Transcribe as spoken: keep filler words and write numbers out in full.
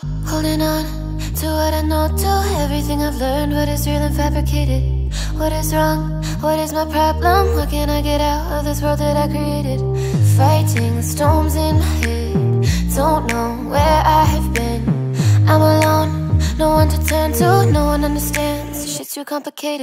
Holding on to what I know, to everything I've learned. What is real and fabricated? What is wrong? What is my problem? What can I get out of this world that I created? Fighting storms in my head, don't know where I have been. I'm alone, no one to turn to, no one understands. Shit's too complicated.